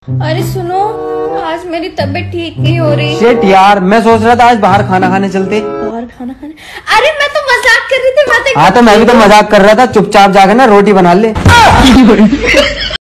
अरे सुनो, आज मेरी तबीयत ठीक नहीं हो रही। शिट यार, मैं सोच रहा था आज बाहर खाना खाने चलते। बाहर खाना खाने? अरे मैं तो मजाक कर रही थी। हाँ तो मैं भी तो मजाक कर रहा था। चुपचाप जाकर ना रोटी बना ले।